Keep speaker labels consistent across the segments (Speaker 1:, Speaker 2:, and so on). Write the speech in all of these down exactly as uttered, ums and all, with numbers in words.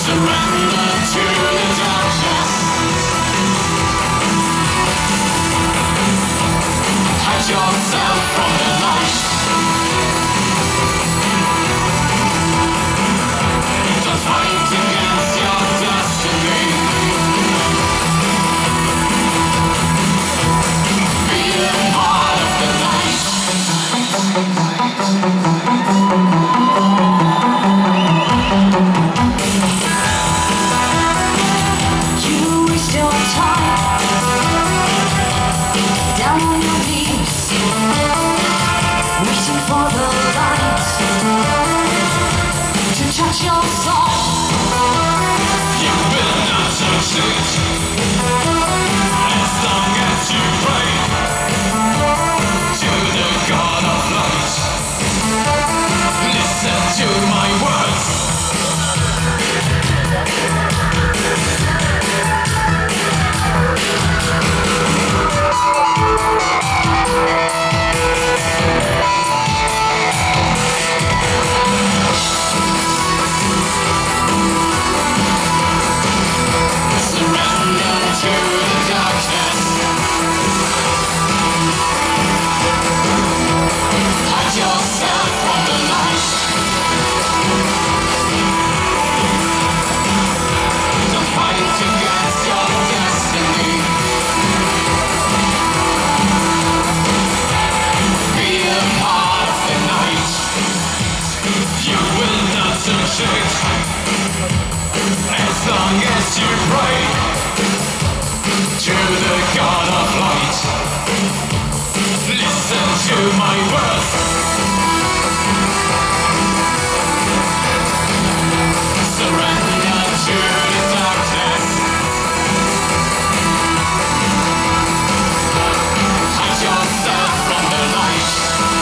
Speaker 1: As long as you pray to the God of light, listen to my words. Surrender to the darkness. Hide yourself from the light.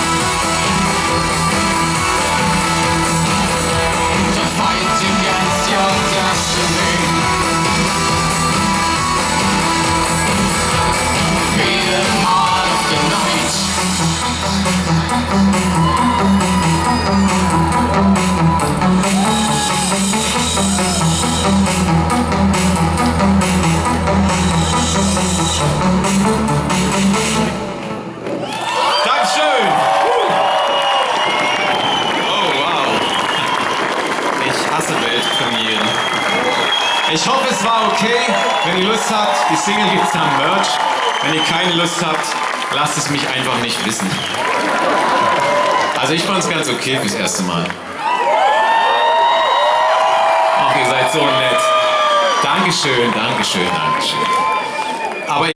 Speaker 1: Don't fight against your destiny. Be the heart of the night.
Speaker 2: Dankeschön! Oh wow! Ich hasse Weltpremieren. Ich hoffe, es war okay. Wenn ihr Lust habt, die Single gibt's am Merch. Wenn ihr keine Lust habt, lasst es mich einfach nicht wissen. Also ich fand es ganz okay fürs erste Mal. Ach, ihr seid so nett. Dankeschön, Dankeschön, Dankeschön. Aber